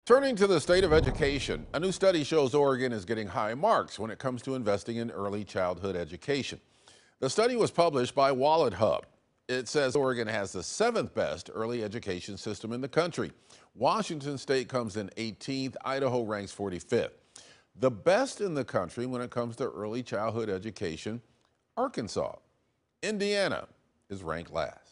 Turning to the state of education, a new study shows Oregon is getting high marks when it comes to investing in early childhood education. The study was published by Wallet Hub. It says Oregon has the seventh best early education system in the country. Washington State comes in 18th, Idaho ranks 45th. The best in the country when it comes to early childhood education, Arkansas. Indiana is ranked last.